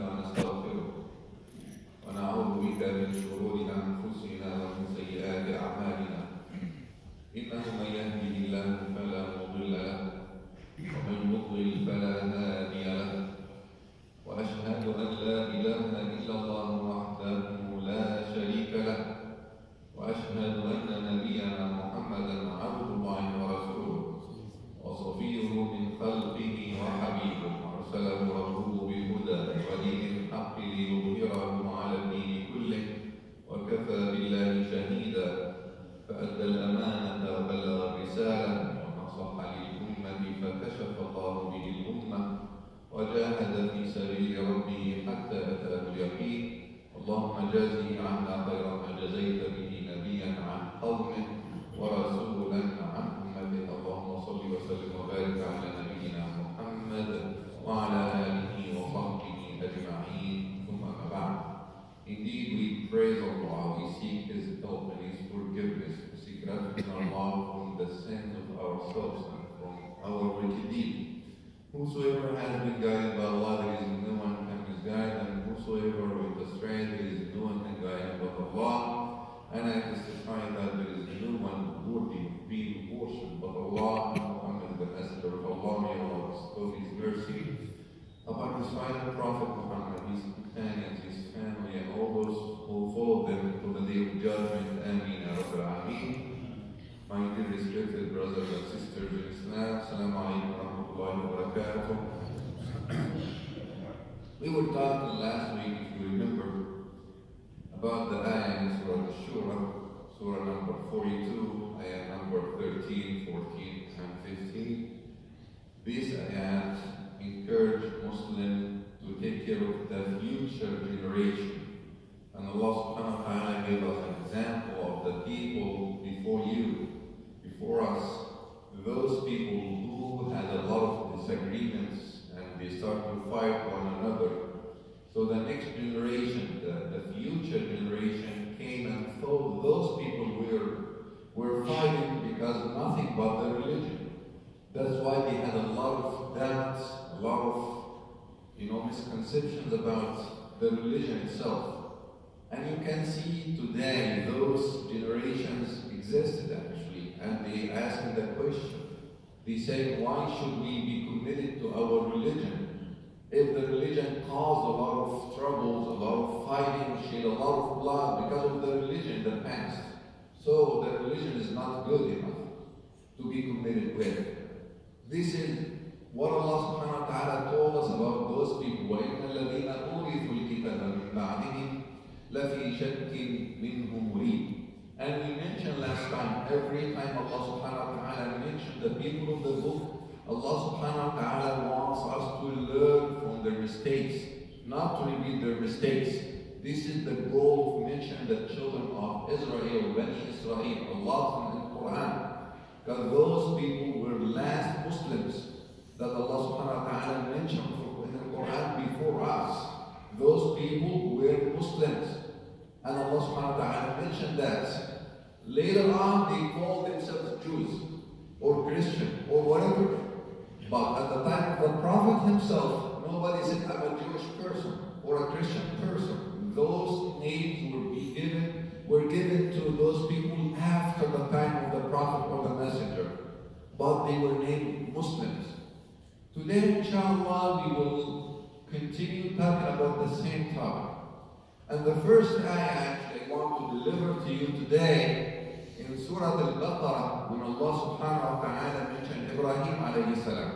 ونستغفره ونعوذ بك من شرور أنفسنا ومن سيئات أعمالنا إنه من يهده الله فلا مضل له ومن يضلل فلا هادي له وأشهد أن لا إله إلا الله وحده لا شريك له وأشهد أن نبينا محمدا عبد الله ورسوله وصفيه من خلقه وحبيبه أرسله ربه بالهدى ودين الحق ليظهره على الدين كله وكفى بالله شهيدا فأدى الأمانة وبلغ الرسالة ونصح للأمة فكشف الله به الأمة وجاهد في سبيل ربه حتى أتاه اليقين اللهم جازه عنا خير ما جزيت به نبيا عن قومه ورسولا عن أمته اللهم صل وسلم وبارك على نبينا محمد وعلى آله وصحبه أجمعين ثم أما بعد. Indeed, we praise Allah, we seek His help and His forgiveness, we seek refuge in Allah from the sins of ourselves and from our wicked deeds. Whosoever has been guided by Allah, there is no one can misguide, and whosoever went astray, there is no one can guide but Allah. And I testify that there is no one worthy of being worshipped but Allah, and Muhammad the Messenger of Allah, may Allah bestow His mercy upon His final Prophet Muhammad, his companions, his family, and all those who follow them until the day of judgment. Ameen ya Rabbil Alameen. My dear respected brothers and sisters in Islam, Assalamu alaikum wa rahmatullahi wa barakatuh. We were talking last week, if you remember, about the ayah in Surah Al-Shura, Surah number 42, ayah number 13, 14, and 15. These ayahs encourage Muslims to take care of the future generation. And Allah subhanahu wa ta'ala gave us an example of the people before you, before us, those people who had a lot of disagreements and they start to fight one another. So the next generation, the future generation came and thought those people were fighting because of nothing but the religion. That's why they had a lot of doubts, a lot of misconceptions about the religion itself. And you can see today those generations existed actually, and they asking the question. They say, why should we be committed to our religion? If the religion caused a lot of troubles, a lot of fighting, shed a lot of blood because of the religion in the past. So the religion is not good enough to be committed with. This is what Allah subhanahu wa ta'ala told us about those people. وَإِنَّ الَّذِينَ أُورِثُوا الْكِتَابَ مِنْ بَعْدِهِمْ لَفِي شَكٍّ مِّنْهُ مُرِيبٍ. And we mentioned last time, every time Allah subhanahu wa ta'ala mentioned the people of the book, Allah subhanahu wa ta'ala wants us to learn from their mistakes, not to repeat their mistakes. This is the goal of mentioning the children of Israel, Bani Israel, Allah in the Quran. Because those people were last Muslims that Allah subhanahu wa ta'ala mentioned in the Quran before us. Those people were Muslims. And Allah subhanahu wa ta'ala mentioned that. Later on, they called themselves Jews, or Christian, or whatever. But at the time of the Prophet himself, nobody said, I'm a Jewish person, or a Christian person. Those names were given to those people after the time of the Prophet or the Messenger. But they were named Muslims. Today, inshallah, we will continue talking about the same topic. And the first ayah actually I want to deliver to you today in Surah Al-Baqarah, when Allah subhanahu wa ta'ala mentioned Ibrahim alayhi salam.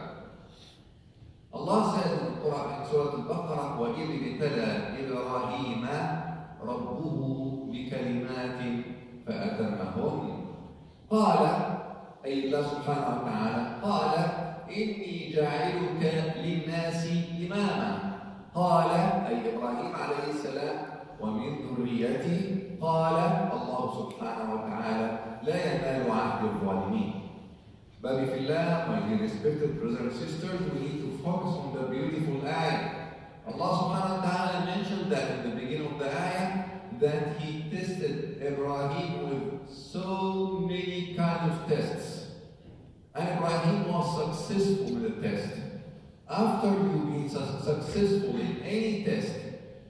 Allah says in Surah Al-Baqarah, وَإِذِ ابْتَلَى إِبْرَاهِيمَ رَبُّهُ بِكَلِمَاتٍ فَأَتَمَّهُنَّ قال أي الله سبحانه وتعالى قال إني جاعلك للناس إماما قال أي إبراهيم عليه السلام ومن ذريتي قال الله سبحانه وتعالى لا ينال عهد الظالمين. But if Allah, my dear respected brothers and sisters, we need to focus on the beautiful ayah. Allah subhanahu wa ta'ala mentioned that in the beginning of the ayah that He tested Ibrahim with so many kinds of tests. And Ibrahim was successful with the test. After you being successful in any test,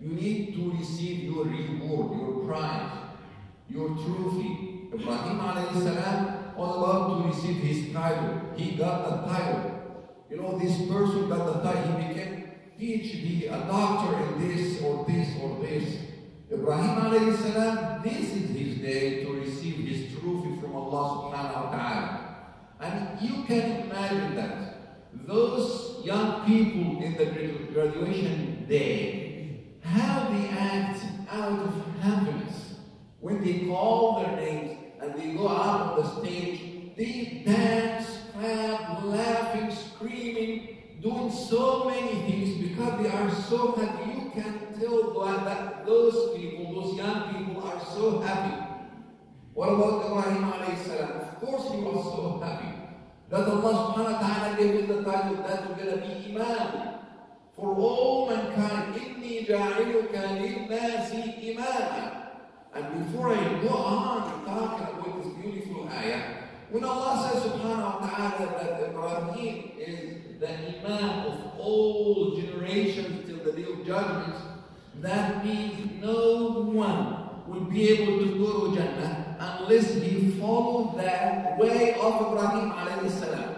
you need to receive your reward, your prize, your trophy. Ibrahim alayhi salam was about to receive his title. He got the title. You know, this person got the title. He became PhD, a doctor in this or this or this. Ibrahim alayhi salam, this is his day to receive his trophy from Allah subhanahu wa ta'ala. And you can imagine that those young people in the graduation day, how they act out of happiness. When they call their names and they go out on the stage, they dance, clap, laughing, screaming, doing so many things because they are so happy. You can tell that those people, those young people are so happy. What about Ibrahim alayhi salam? Of course he was so happy that Allah subhanahu wa ta'ala gave him the title that you're going to be Imam for all mankind. إِنِّي جَاعِلُكَ لِلنَّاسِ إِمَامًا. And before I go on talking about this beautiful ayah, when Allah says subhanahu wa ta'ala that Ibrahim is the Imam of all generations till the day of judgment, that means no one will be able to go to Jannah unless he follows that way of Ibrahim alayhi salam.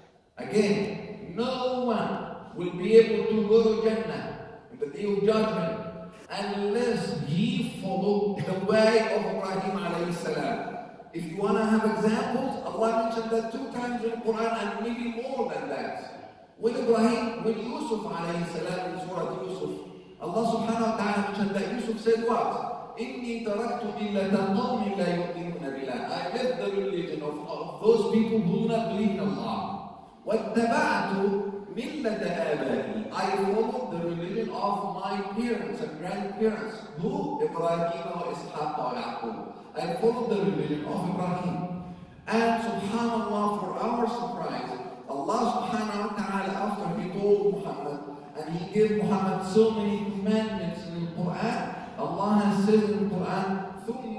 Again, no one will be able to go to Jannah in the day of judgment unless he follows the way of Ibrahim alayhi salam. If you want to have examples, Allah mentioned that 2 times in the Quran and maybe more than that. When Yusuf alayhi salam in Surah Yusuf, Allah subhanahu wa ta'ala mentioned that Yusuf said what? إِنِّي تَرَكْتُ مِلَّةَ قَوْمٍ لَا يُؤْمِنُونَ بِاللَّهِ. I left the religion of those people who do not believe in Allah. وَاتَّبَعْتُ مِلَّةَ آبَائِي. I followed the religion of my parents and grandparents. Who? Ibrahim wa Ishaq wa Yaqub. I followed the religion of Ibrahim. And subhanAllah, for our surprise, Allah subhanahu wa ta'ala, after he told Muhammad, and he gave Muhammad so many commandments in the Quran, Allah has said in the Quran, ثُمَّ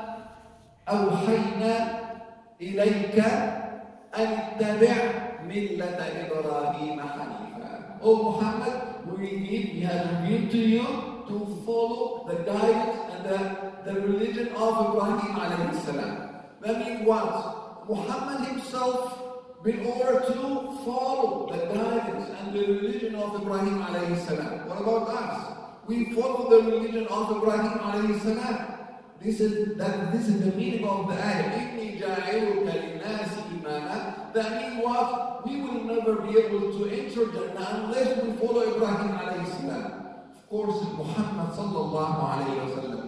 أَوْحَيْنَا إِلَيْكَ أَنِ اتَّبِعْ مِلَّةَ إِبْرَاهِيمَ حَنِيفًا. O Muhammad, we have revealed to you to follow the guidance and the religion of Ibrahim alayhi salam. That means what? Muhammad himself, in order to follow the guidance and the religion of Ibrahim alayhi salam. What about us? We follow the religion of Ibrahim alayhi salam. This is the meaning of the ayah. إِنِّي جَاعِلُكَ لِلنَّاسِ إِمَامًا. That means what? We will never be able to enter Jannah unless we follow Ibrahim alayhi salam. Of course, Muhammad sallallahu alayhi wa sallam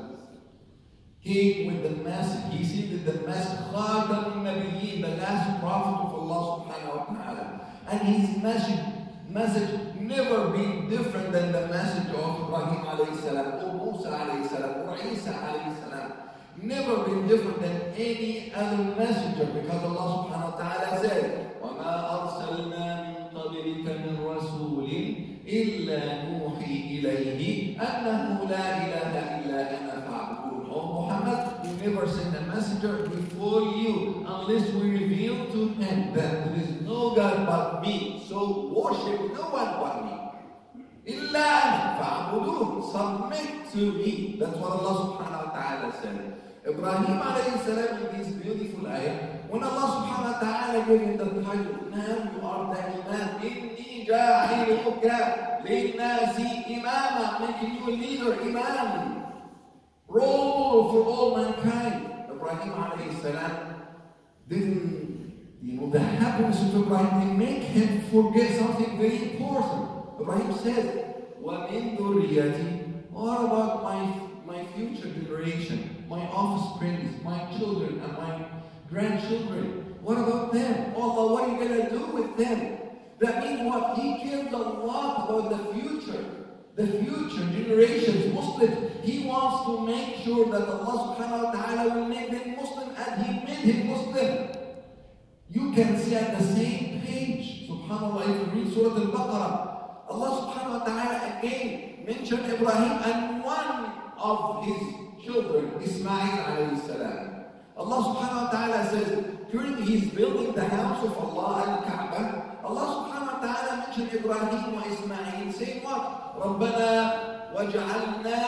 came with the message. He said that the message, خَاتَمُ النَّبِيِّينَ, the last prophet of Allah subhanahu wa ta'ala. And his message never been different than the message of Ibrahim alayhi salam, or Musa alayhi salam, or Isa alayhi salam. Never been different than any other messenger, because Allah subhanahu wa ta'ala said, وَمَا أَرْسَلْنَا مِن قَبْلِكَ مِن رَسُولٍ إِلَّا نُوحِي إِلَيْهِ أَنَّهُ لَا إِلَهَ إِلَّا أَنَا فَاعْبُدُونِ. O Muhammad, we never sent a messenger before you unless we reveal to him that there is no God but me. So worship no one but me. إِلَّا أَنَا فَاعْبُدُونِ. Submit to me. That's what Allah subhanahu wa ta'ala said. Ibrahim alayhi salam in this beautiful ayah, when Allah subhanahu wa ta'ala gave him the title, now you are the Imam. إِنِّي جَاعِلُكَ لِلنَّاسِ إِمَامًا. Making you a leader, Imam. Role model for all mankind. Ibrahim alayhi salam didn't, the happiness of Ibrahim didn't make him forget something very important. Ibrahim said, وَمِن ذُرِّيَّتِي. What about my future generation, my offspring, my children and my grandchildren? What about them? Oh Allah, what are you going to do with them? That means what? He cares a lot about the future generations, Muslims. He wants to make sure that Allah subhanahu wa ta'ala will make them Muslim, and He made him Muslim. You can see at the same page, subhanAllah, if you read Surah Al-Baqarah, Allah subhanahu wa ta'ala again mentioned Ibrahim and one of his children, Ismail alayhi salam. Allah subhanahu wa ta'ala says, during his building the house of Allah, Al-Kaaba, Allah subhanahu wa ta'ala mentioned Ibrahim wa Ismail, saying what? رَبَّنَا وَجْعَلْنَا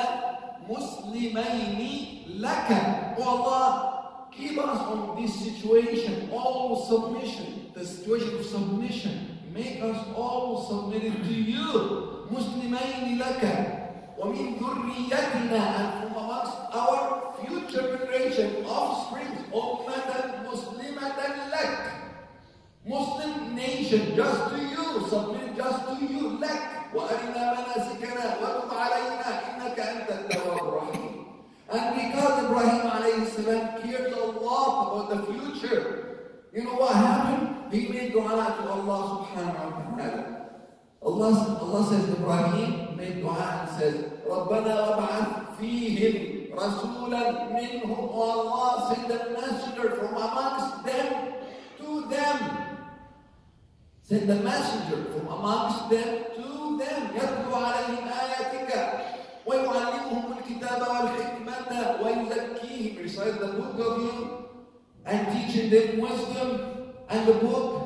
مُسْلِمَيْنِ لَكَ. Oh Allah, keep us on this situation, all submission, the situation of submission. Make us all submitted to you. مُسْلِمَيْنِ لَكَ. وَمِن ذُرِّيَّتِنَا, and from amongst our future generation, offspring, أُمَّةً مُسْلِمَةً لَكَ. Muslim nation, just to you, submit just to you, لَكَ. وَأَرِنَا مَنَاسِكَنَا وَتُبْ عَلَيْنَا إِنَّكَ أَنْتَ التَّوَّابُ الرَّحِيمُ. And because Ibrahim alayhi salam cared a lot about the future, you know what happened? He made dua to Allah subhanahu wa ta'ala. Allah says, Ibrahim made dua and says, رَبَّنَا وَبَعَثْ فِيهِمْ رَسُولًا مِّنْهُمْ. O Allah, send a messenger from amongst them to them. Send a messenger from amongst them to them. يَتْلُو عَلَيْهِمْ آيَاتِكَ وَيُعَلِّمُهُمُ الْكِتَابَ وَالْحِكْمَةَ وَيُزَكِّيهِمْ. Recite the book of you and teaching them wisdom and the book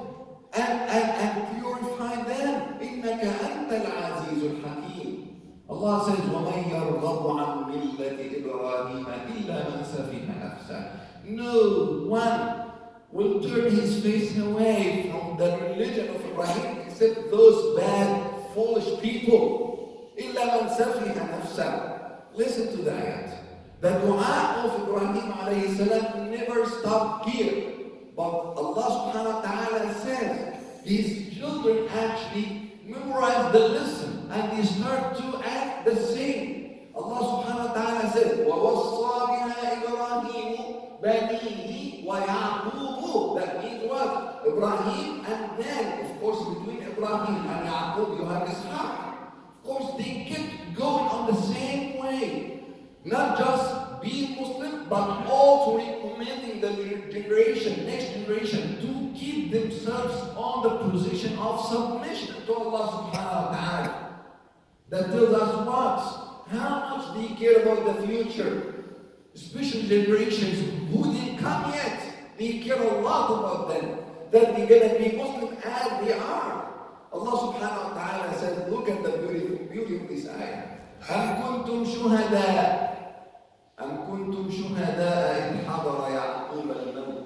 and purify them. إِنَّكَ أَنْتَ الْعَزِيزُ الْحَكِيمُ. Allah says, وَمَنْ يَرْغَبُ عَنْ مِلَّةِ إِبْرَاهِيمَ إِلَّا مَنْ سَفِهَ نَفْسَهُ. No one will turn his face away from the religion of Ibrahim except those bad, foolish people. إِلَّا مَنْ سَفِهَ نَفْسَهُ. Listen to the ayat. The dua of Ibrahim alayhi salam never stopped here. But Allah subhanahu wa ta'ala says his children actually memorize the lesson and they start to act the same. Allah subhanahu wa ta'ala says, وَوَصَّى بِهَا إِبْرَاهِيمُ بَنِيهِ وَيَعْقُوبُ. That means what? Ibrahim, and then, of course, between Ibrahim and Yaqub, you have Ishaq. Of course, they kept going on the same way. Not just being Muslim, but also recommending the generation, next generation, to keep themselves on the position of submission to Allah subhanahu wa ta'ala. That tells us what? How much they care about the future. Especially generations who didn't come yet. They care a lot about them. That they're going to be Muslim as they are. Allah subhanahu wa ta'ala says, look at the beauty of this ayah. أَمْ كُنْتُمْ شُهَدَاءَ أَمْ كُنْتُمْ شُهَدَاءَ إِذْ حَضَرَ يَعْقُوبَ الْمَوْتِ.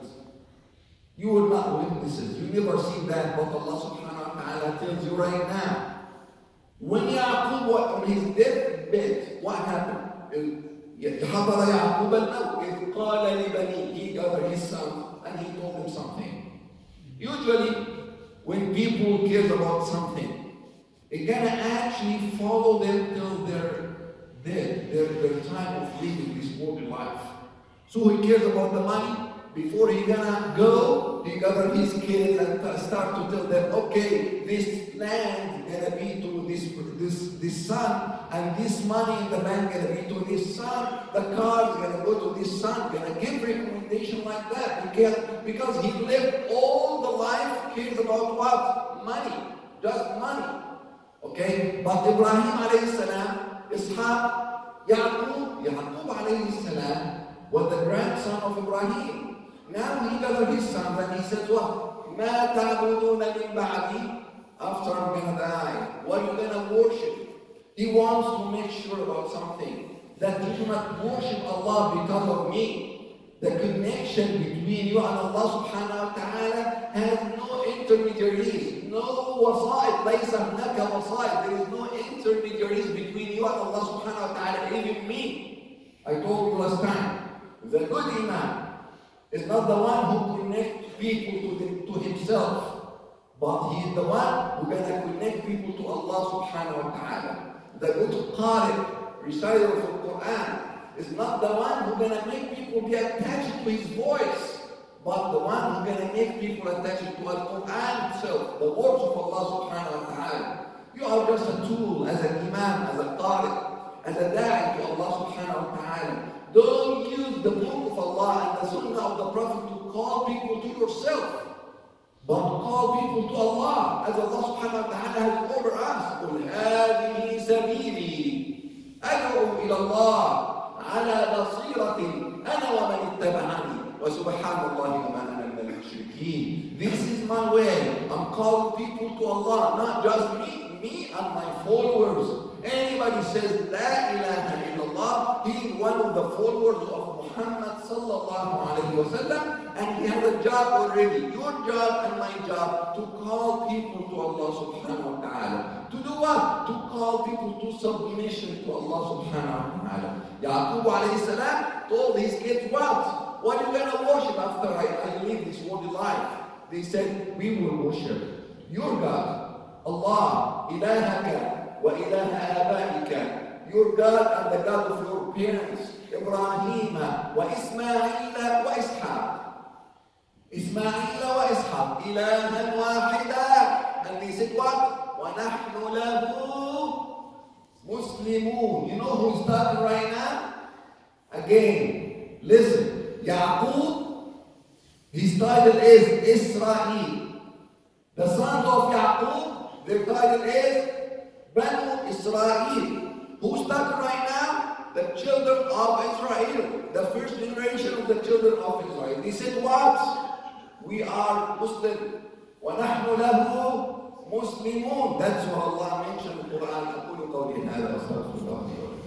You were not witnesses. You never seen that, but Allah subhanahu wa ta'ala tells you right now. When Yaqub was on his deathbed, what happened? حَضَرَ يَعْقُوبَ الْمَوْتِ إِذْ قَالَ لِبَنِيهِ. He gathered his son and he told them something. Usually, when people care about something, it can actually follow them till they're dead, their time of living this worldly life. So he cares about the money. Before he gonna go, he gather his kids and start to tell them, okay, this land gonna be to this son, and this money in the bank gonna be to this son, the car is gonna go to this son, gonna give recommendation like that. Because he lived all the life, cares about what? Money. Just money. Okay? But Ibrahim alayhi salam, Ishaq, Yaqub alayhi salam was the grandson of Ibrahim. Now he gathered his sons and he says, what? مَا تَعْبُدُونَ مِن بَعْدِي. After I'm going to die, what are you going to worship? He wants to make sure about something. That you do not worship Allah because of me. The connection between you and Allah subhanahu wa ta'ala has no intermediaries. No wasa'id. لَيْسَ هُنَاكَ وَصَائِد. There is no intermediaries between you and Allah subhanahu wa ta'ala, even me. I told you last time, the good Imam is not the one who connects people to himself, but he is the one who can connect people to Allah subhanahu wa ta'ala. The good Qari, reciter of the Quran, is not the one who can make people be attached to his voice, but the one who can make people attached to the Quran itself, the words of Allah subhanahu wa ta'ala. You are just a tool, as an Imam, as a Qari, as a da'i to Allah subhanahu wa ta'ala. Don't use the book of Allah and the sunnah of the Prophet to call people to yourself, but call people to Allah, as Allah subhanahu wa ta'ala has ordered us. قُلْ هَذِهِ سَبِيلِي أَدْعُو إِلَى اللَّهِ عَلَى بَصِيرَةٍ أَنَا وَمَنِ اتَّبَعَنِي وَسُبْحَانَ اللَّهِ وَمَا أَنَا مِنَ الْمُشْرِكِينَ. This is my way. I'm calling people to Allah, not just me and my followers. Anybody says La ilaha illallah, he is one of the followers of Muhammad sallallahu alayhi wa sallam, and he has a job already. Your job and my job to call people to Allah subhanahu wa ta'ala. To do what? To call people to submission to Allah subhanahu wa ta'ala. Yaqub alayhi salam told his kids what? What are you going to worship after I leave this worldly life? They said, we will worship your God, Allah, ilahaka wa ilaha abaika, your God and the God of your parents, Ibrahim wa Ismail wa Ishaq. Ismail wa Ishaq, ilahan wahida. And they said what? وَنَحْنُ لَهُ مُسْلِمُونَ. You know who's talking right now? Again, listen. Yaqub, his title is Israel. The sons of Yaqub, their title is Banu Israel. Who's talking right now? The children of Israel. The first generation of the children of Israel. They said what? We are Muslim. وَنَحْنُ لَهُ مُسْلِمُونَ. That's what Allah mentioned in the Quran. أقول قولي هذا وأستغفر الله لي ولكم.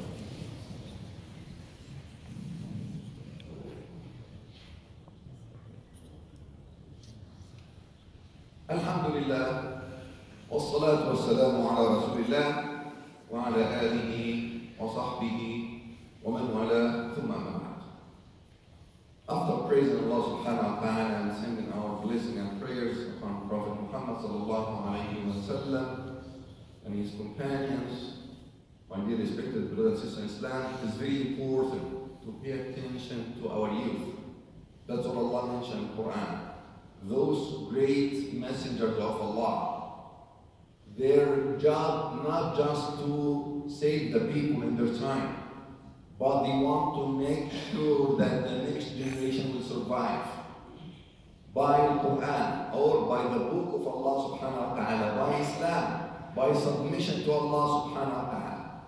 الحمد لله والصلاة والسلام على رسول الله وعلى آله وصحبه ومن والاه ثم أما بعد. After praising Allah subhanahu wa ta'ala and sending our blessing and prayers upon Prophet Muhammad sallallahu alayhi wa sallam and his companions, my dear respected brothers and sisters in Islam, it is very important to pay attention to our youth. That's what Allah mentioned in the Quran. Those great messengers of Allah, their job not just to save the people in their time, but they want to make sure that the next generation will survive by the Quran or by the book of Allah subhanahu wa ta'ala, by Islam, by submission to Allah subhanahu wa ta'ala.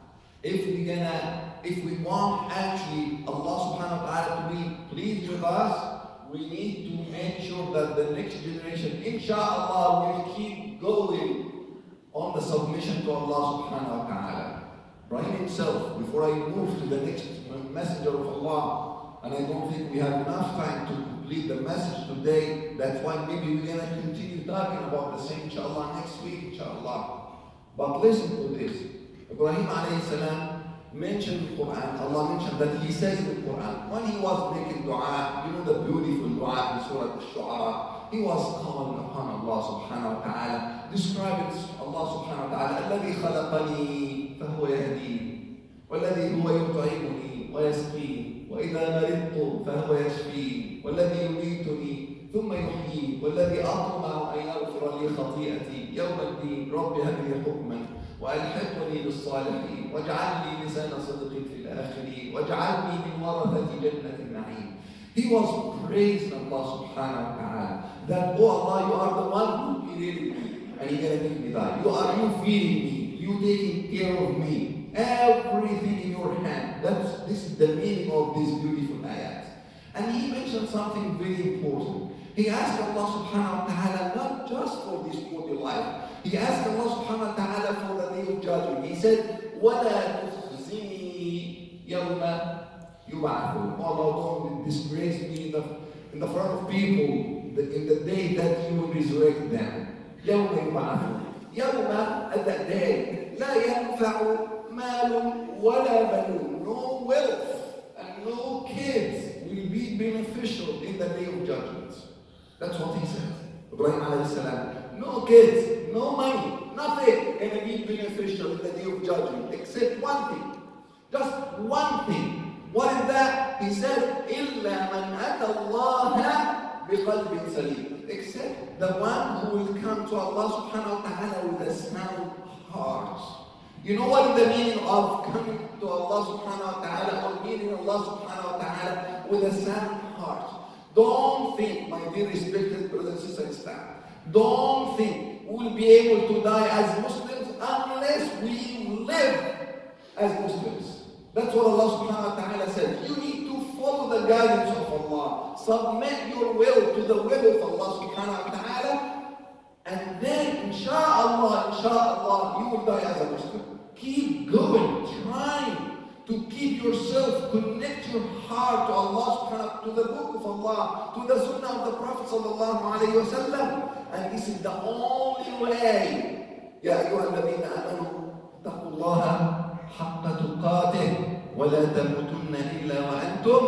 If we want actually Allah subhanahu wa ta'ala to be pleased with us, we need to make sure that the next generation, inshallah, will keep going on the submission to Allah subhanahu wa ta'ala. Ibrahim himself, before I move to the next messenger of Allah, and I don't think we have enough time to complete the message today, that's why maybe we're going to continue talking about the same inshallah next week, inshallah. But listen to this. Ibrahim alayhi salam mentioned in the Quran, Allah mentioned that he says in the Quran, when he was making dua, you know the beautiful dua in Surah Al-Shu'ara, he was calling upon Allah subhanahu wa ta'ala, describing Allah subhanahu wa ta'ala, الَّذِي خَلَقَنِي فَهُوَ يَهْدِينِ وَالَّذِي هُوَ يُطْعِمُنِي وَيَسْقِينِ وَإِذَا مَرِضْتُ فَهُوَ يَشْفِينِ وَالَّذِي يُمِيتُنِي ثُمَّ يُحْيِينِ وَالَّذِي أَطْمَعُ أَنْ يَغْفِرَ لِي خَطِيئَتِي يَوْمَ الدِّينِ رَبِّ هَبْ لِي حُكْمًا وألحقني بالصالحين واجعل لي لسان صدق في الآخرين واجعلني من ورثة جنة النعيم. He was praising Allah subhanahu wa ta'ala that, oh Allah, you are the one who created me and you're going to make me die. You feeding me, you taking care of me, everything in your hand. This is the meaning of this beautiful ayat. And he mentioned something very important. He asked Allah subhanahu wa ta'ala not just for this worldly life. He asked Allah subhanahu wa ta'ala for the day of judgment. He said, وَلَا تُخْزِنِي يَوْمَ يُبْعَثُونَ. Allah, don't disgrace me in the front of people in the day that you will resurrect them. يَوْمَ يُبْعَثُونَ. يَوْمَ, at that day, لَا يَنْفَعُ مَالٌ وَلَا بَنُونَ. No wealth and no kids will be beneficial in the day of judgment. That's what he said. Ibrahim alayhi salam. No kids, no money, nothing can be beneficial in the day of judgment except one thing. Just one thing. What is that? He said, إِلَّا مَنْ أَتَى اللَّهَ بِقَلْبٍ سَلِيمٍ. Except the one who will come to Allah subhanahu wa ta'ala with a sound heart. You know what is the meaning of coming to Allah subhanahu wa ta'ala or meeting Allah subhanahu wa ta'ala with a sound heart? Don't think, my dear respected brothers and sisters, don't think we will be able to die as Muslims unless we live as Muslims. That's what Allah subhanahu wa ta'ala said. You need to follow the guidance of Allah. Submit your will to the will of Allah subhanahu wa ta'ala. And then, inshallah, you will die as a Muslim. keep going, trying to keep yourself, connect your heart to Allah subhanahu, to the book of Allah, to the sunnah of the Prophet sallallahu alayhi wa sallam. And this is the only way. يا أيها الذين آمنوا اتقوا الله حق تقاته ولا تموتن إلا وأنتم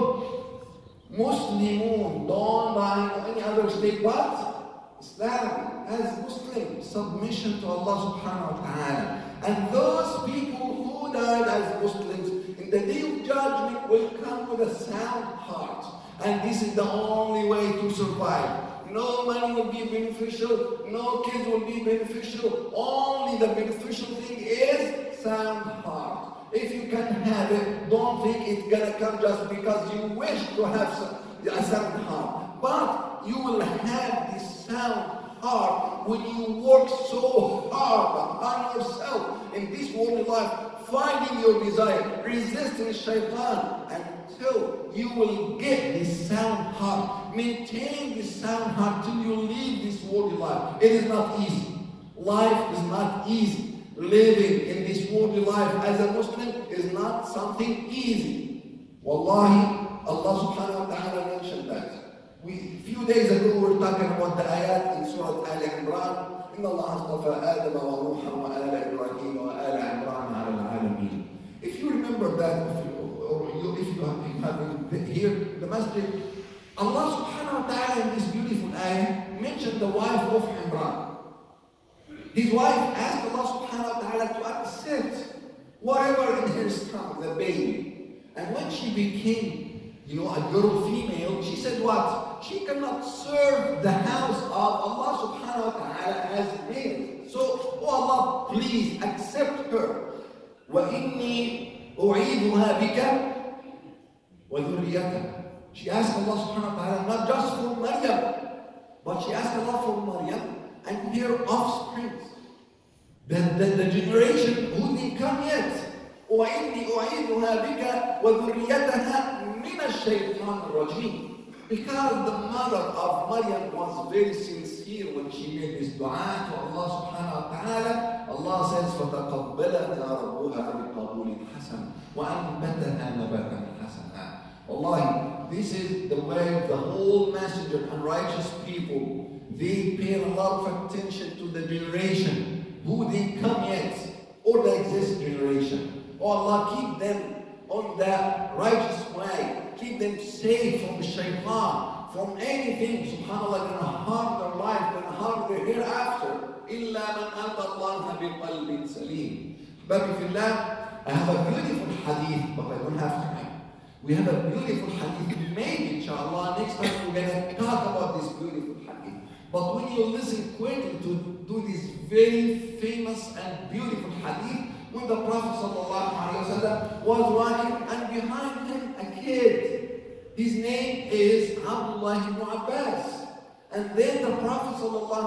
مسلمون. Don't by any other state but Islam. As Muslims, submission to Allah subhanahu wa ta'ala. And those people who died as Muslims in the day of judgment will come with a sound heart. And this is the only way to survive. No money will be beneficial, no kids will be beneficial. Only the beneficial thing is sound heart. If you can have it, don't think it's gonna come just because you wish to have a sound heart. But you will have this sound heart when you work so hard on yourself in this worldly life, finding your desire, resisting shaitan, until you will get this sound heart. Maintain this sound heart till you leave this worldly life. It is not easy. Life is not easy. Living in this worldly life as a Muslim is not something easy. Wallahi, Allah subhanahu wa ta'ala mentioned that. A few days ago we were talking about the ayat in Surah Al-Imran. إن الله اصطفى آدم ونوحا وآل إبراهيم وآل عمران على العالمين. If you remember that, if you have here the masjid, Allah subhanahu wa ta'ala in this beautiful ayah mentioned the wife of Imran. His wife asked Allah subhanahu wa ta'ala to accept whatever in her stomach, the baby. And when she became, a girl, female, she said what? She cannot serve the house of Allah subhanahu wa ta'ala as male. So, oh Allah, please accept her. وَإِنِّي أُعِيدُهَا بِكَ وَذُرِّيَّتَهَا. She asked Allah subhanahu wa ta'ala not just for Maryam, but she asked Allah for Maryam and her offspring. The generation who didn't come yet. وَإِنِّي أُعِيدُهَا بِكَ وَذُرِّيَّتَهَا مِنَ الشَّيْطَانِ الرَّجِيمِ. Because the mother of Maryam was very sincere when she made this dua to Allah subhanahu wa ta'ala. Allah says, فَتَقَبَّلَتَا رَبُّهَا بِقَبُولٍ حَسَنٍ وَأَنْبَتَهَا نَبَاتًا حَسَنًا. Wallahi, this is the way of the whole messenger and righteous people. They pay a lot of attention to the generation who didn't come yet, or the existing generation. Oh Allah, keep them on that righteous way. Keep them safe from the shaitan, from anything, subhanAllah, going to harm their life, going to harm their hereafter. إِلَّا مَنْ أَتَى اللَّهَ بِقَلْبٍ سَلِيمٍ. But Billah, I have a beautiful hadith, but I don't have time. We have a beautiful hadith. Maybe, inshallah, next time we're going to talk about this beautiful hadith. But when you listen quickly to this very famous and beautiful hadith, when the Prophet ﷺ was walking and behind him a kid. His name is Abdullah ibn Abbas. And then the Prophet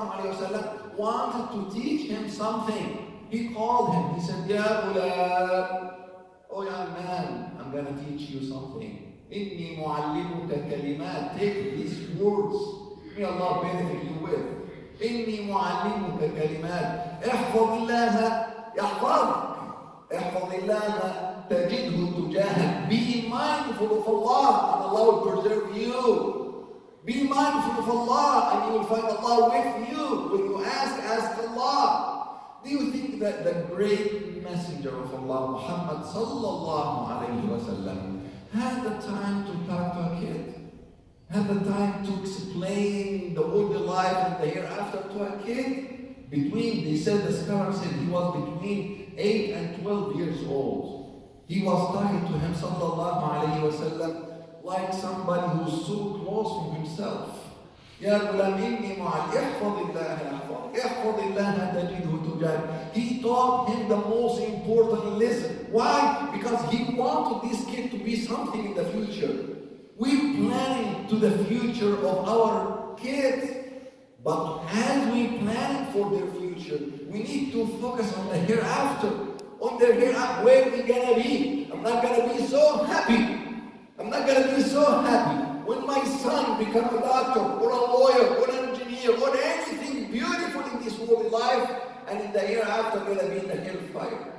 ﷺ wanted to teach him something. He called him. He said, Ya Ghulam, oh young man, I'm going to teach you something. Inni mu'allimuka kalimat. Take these words. May Allah benefit you with. Inni mu'allimuka kalimat. احفظ الله يحفظك. احفظ الله تجده تجاهك. Be mindful of Allah and Allah will preserve you. Be mindful of Allah and you will find Allah with you. When you ask Allah. Do you think that the great messenger of Allah, Muhammad sallallahu alayhi wa sallam, had the time to talk to a kid? Had the time to explain the worldly life and the hereafter to a kid? They said, the scholar said he was between 8 and 12 years old. He was talking to him sallallahu alayhi wa sallam like somebody who's so close to himself. Ya Ghulam, inni mu'al, ihfadillah yahfad, ihfadillah tajiduhu tujahak. He taught him the most important lesson. Why? Because he wanted this kid to be something in the future. We plan to the future of our kids. But as we plan for their future, we need to focus on the hereafter. On their hereafter, where we're going to be. I'm not going to be so happy. I'm not going to be so happy when my son becomes a doctor or a lawyer or an engineer or anything beautiful in this world life, and in the hereafter going to be in the hellfire.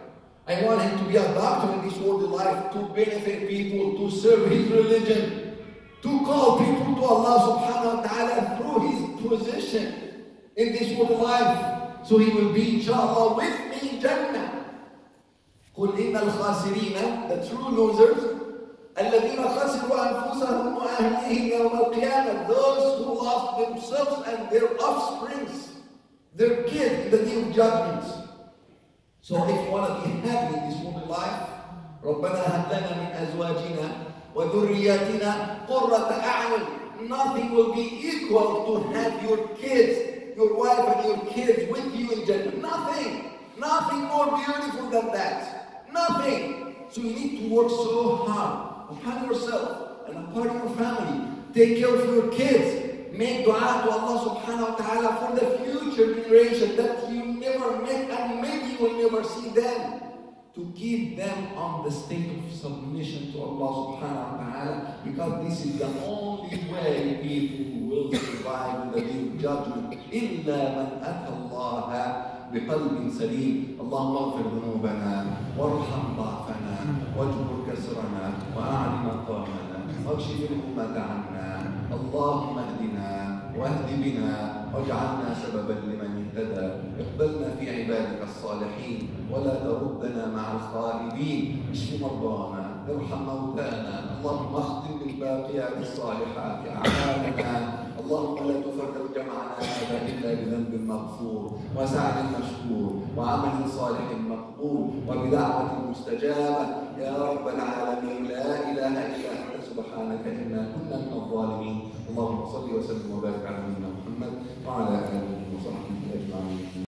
I want him to be a doctor in this worldly life, to benefit people, to serve his religion, to call people to Allah subhanahu wa ta'ala through his position in this worldly life. So he will be, inshallah, with me in Jannah. قُلْ إِنَّ الْخَاسِرِينَ, the true losers, الَّذِينَ خَسِرُوا أَنفُسَهُمْ وَأَهْلِيهِمْ يَوْمَ الْقِيَامَةِ, those who lost themselves and their offsprings, their kids in the day of judgment. So if you want to be happy in this worldly life, رَبَّنَا هَبْ لَنَا مِنْ أَزْوَاجِنَا وَذُرِّيَّاتِنَا قُرَّةَ أَعْيُنٍ. Nothing will be equal to have your kids, your wife and your kids with you in Jannah. Nothing. Nothing more beautiful than that. Nothing. So you need to work so hard upon yourself and upon your family. Take care of your kids. Make dua to Allah subhanahu wa ta'ala for the future generation that you never met and maybe you will never see them. To keep them on the state of submission to Allah subhanahu wa ta'ala, because this is the only way people will survive in the day of judgment. إِلَّا مَنْ أَتَى اللَّهَ بقلب سليم. اللهم اغفر ذنوبنا وارحم ضعفنا واجبر كسرنا وأعل مقامنا واكشف الأمة عنا. اللهم اهدنا واهد بنا واجعلنا سببا لمن اهتدى. اقبلنا في عبادك الصالحين ولا تردنا مع الخائبين. اشف مرضانا، ارحم موتانا. اللهم اختم بالباقيات الصالحات أعمالنا. اللهم لا تفرق جمعنا هذا إلا بذنب مغفور وسعد مشكور وعمل صالح مقبول وبدعوة مستجابة يا رب العالمين. لا إله إلا أنت سبحانك إنا كنا من الظالمين. اللهم صل وسلم وبارك على نبينا محمد وعلى آله وصحبه أجمعين.